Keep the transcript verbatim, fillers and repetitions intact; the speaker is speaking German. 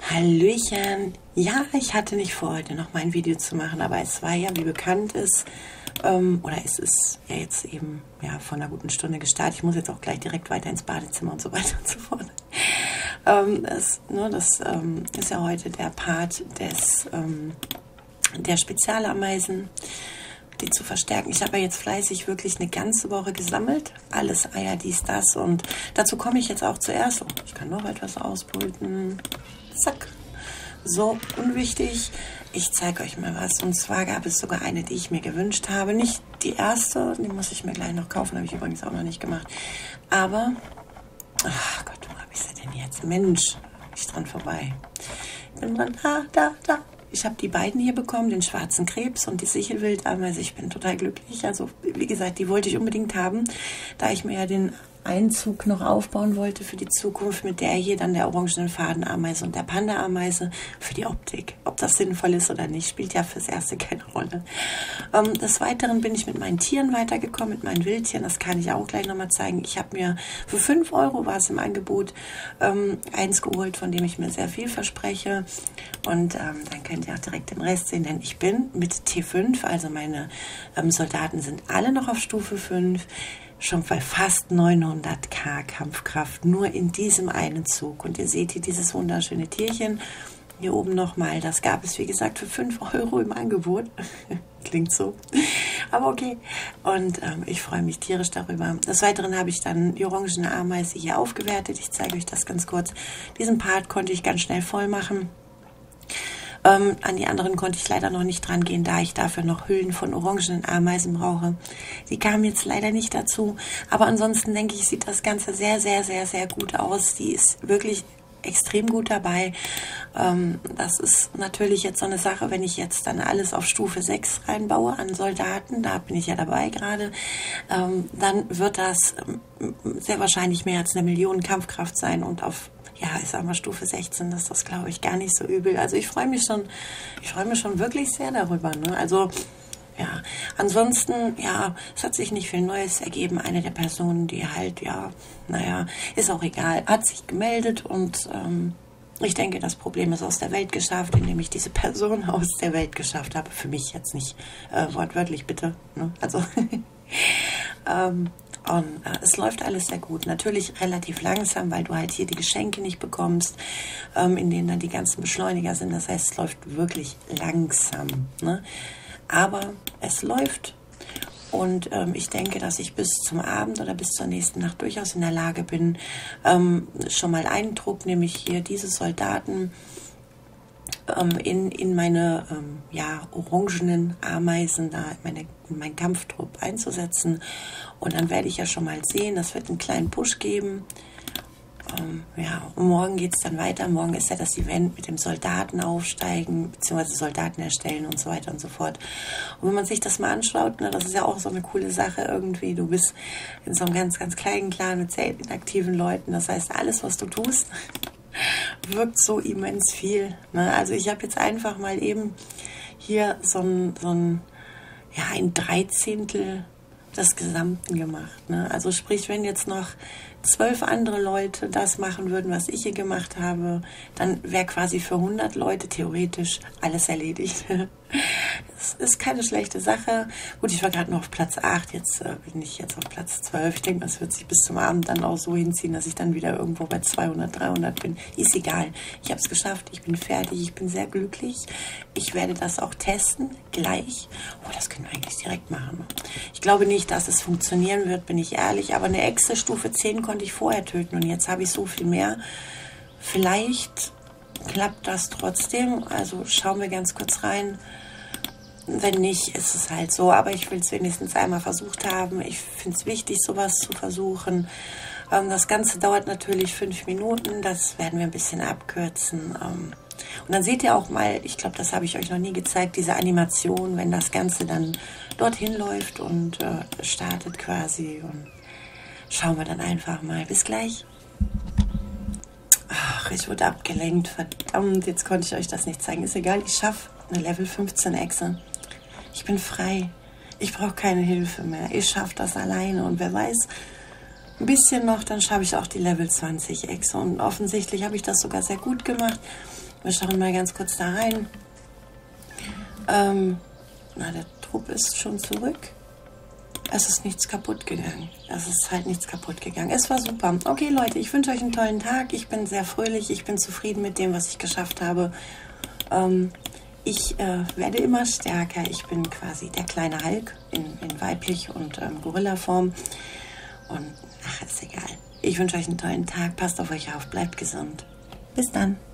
Hallöchen. Ja, ich hatte nicht vor, heute noch mal ein Video zu machen, aber es war ja, wie bekannt ist, ähm, oder es ist ja jetzt eben ja vor einer guten Stunde gestartet. Ich muss jetzt auch gleich direkt weiter ins Badezimmer und so weiter und so fort. Ähm, das ne, das ähm, ist ja heute der Part des ähm, der Spezialameisen, die zu verstärken. Ich habe ja jetzt fleißig wirklich eine ganze Woche gesammelt. Alles Eier, dies, das. Und dazu komme ich jetzt auch zuerst. Oh, ich kann noch etwas auspulten. Zack. So, unwichtig. Ich zeige euch mal was. Und zwar gab es sogar eine, die ich mir gewünscht habe. Nicht die erste, die muss ich mir gleich noch kaufen. Habe ich übrigens auch noch nicht gemacht. Aber, ach Gott, wo habe ich sie denn jetzt? Mensch, ich dran vorbei. Ich bin dran. Da, da, da. Ich habe die beiden hier bekommen, den schwarzen Krebs und die Sichelwildameise. Ich bin total glücklich. Also, wie gesagt, die wollte ich unbedingt haben, da ich mir ja den Einzug noch aufbauen wollte für die Zukunft mit der hier, dann der orangenen Fadenameise und der Panda-Ameise für die Optik. Ob das sinnvoll ist oder nicht, spielt ja fürs Erste keine Rolle. Ähm, des Weiteren bin ich mit meinen Tieren weitergekommen, mit meinen Wildtieren. Das kann ich auch gleich nochmal zeigen. Ich habe mir für fünf Euro, war es im Angebot, ähm, eins geholt, von dem ich mir sehr viel verspreche. Und ähm, dann könnt ihr auch direkt den Rest sehen, denn ich bin mit T fünf, also meine ähm, Soldaten sind alle noch auf Stufe fünf, schon bei fast neunhunderttausend Kampfkraft, nur in diesem einen Zug. Und ihr seht hier dieses wunderschöne Tierchen. Hier oben nochmal, das gab es wie gesagt für fünf Euro im Angebot. Klingt so, aber okay. Und ähm, ich freue mich tierisch darüber. Des Weiteren habe ich dann die orangene Ameise hier aufgewertet. Ich zeige euch das ganz kurz. Diesen Part konnte ich ganz schnell voll machen. Ähm, an die anderen konnte ich leider noch nicht dran gehen, da ich dafür noch Hüllen von orangenen Ameisen brauche. Die kamen jetzt leider nicht dazu. Aber ansonsten denke ich, sieht das Ganze sehr, sehr, sehr, sehr gut aus. Die ist wirklich extrem gut dabei. Ähm, das ist natürlich jetzt so eine Sache, wenn ich jetzt dann alles auf Stufe sechs reinbaue an Soldaten, da bin ich ja dabei gerade, ähm, dann wird das ähm, sehr wahrscheinlich mehr als eine Million Kampfkraft sein und auf ja, ich sag mal Stufe sechzehn, das ist das, glaube ich, gar nicht so übel. Also ich freue mich schon, ich freue mich schon wirklich sehr darüber. Ne? Also ja, ansonsten, ja, es hat sich nicht viel Neues ergeben. Eine der Personen, die halt, ja, naja, ist auch egal, hat sich gemeldet und ähm, ich denke, das Problem ist aus der Welt geschafft, indem ich diese Person aus der Welt geschafft habe. Für mich jetzt nicht äh, wortwörtlich, bitte. Ne? Also, ähm, Und äh, es läuft alles sehr gut. Natürlich relativ langsam, weil du halt hier die Geschenke nicht bekommst, ähm, in denen dann die ganzen Beschleuniger sind. Das heißt, es läuft wirklich langsam. Ne? Aber es läuft. Und ähm, ich denke, dass ich bis zum Abend oder bis zur nächsten Nacht durchaus in der Lage bin, ähm, schon mal einen Trupp, nämlich hier diese Soldaten, In, in meine ähm, ja, orangenen Ameisen, da meine, in meinen Kampftrupp einzusetzen. Und dann werde ich ja schon mal sehen, das wird einen kleinen Push geben. Ähm, ja, und morgen geht es dann weiter. Morgen ist ja das Event mit dem Soldaten aufsteigen, beziehungsweise Soldaten erstellen und so weiter und so fort. Und wenn man sich das mal anschaut, ne, das ist ja auch so eine coole Sache irgendwie. Du bist in so einem ganz, ganz kleinen Clan mit sehr inaktiven Leuten. Das heißt, alles, was du tust, wirkt so immens viel. Ne? Also ich habe jetzt einfach mal eben hier so ein, so ein, ja, ein Dreizehntel des Gesamten gemacht. Ne? Also sprich, wenn jetzt noch zwölf andere Leute das machen würden, was ich hier gemacht habe, dann wäre quasi für hundert Leute theoretisch alles erledigt. Das ist keine schlechte Sache. Gut, ich war gerade noch auf Platz acht, jetzt äh, bin ich jetzt auf Platz zwölf. Ich denke, das wird sich bis zum Abend dann auch so hinziehen, dass ich dann wieder irgendwo bei zweihundert, dreihundert bin. Ist egal. Ich habe es geschafft, ich bin fertig, ich bin sehr glücklich. Ich werde das auch testen, gleich. Oh, das können wir eigentlich direkt machen. Ich glaube nicht, dass es funktionieren wird, bin ich ehrlich, aber eine Echse Stufe zehn konnte ich vorher töten und jetzt habe ich so viel mehr. Vielleicht klappt das trotzdem, also schauen wir ganz kurz rein. Wenn nicht, ist es halt so, aber ich will es wenigstens einmal versucht haben. Ich finde es wichtig, sowas zu versuchen. Ähm, das Ganze dauert natürlich fünf Minuten, das werden wir ein bisschen abkürzen. Ähm, und dann seht ihr auch mal, ich glaube, das habe ich euch noch nie gezeigt, diese Animation, wenn das Ganze dann dorthin läuft und äh, startet quasi. Und schauen wir dann einfach mal. Bis gleich. Ach, ich wurde abgelenkt, verdammt, jetzt konnte ich euch das nicht zeigen. Ist egal, ich schaffe eine Level fünfzehn Echse. Ich bin frei. Ich brauche keine Hilfe mehr. Ich schaffe das alleine. Und wer weiß, ein bisschen noch, dann schaffe ich auch die Level zwanzig Echse. Und offensichtlich habe ich das sogar sehr gut gemacht. Wir schauen mal ganz kurz da rein. Ähm, na, der Trupp ist schon zurück. Es ist nichts kaputt gegangen. Es ist halt nichts kaputt gegangen. Es war super. Okay, Leute, ich wünsche euch einen tollen Tag. Ich bin sehr fröhlich. Ich bin zufrieden mit dem, was ich geschafft habe. Ähm, ich äh, werde immer stärker. Ich bin quasi der kleine Hulk in, in weiblich und ähm, Gorilla-Form. Und ach, ist egal. Ich wünsche euch einen tollen Tag. Passt auf euch auf. Bleibt gesund. Bis dann.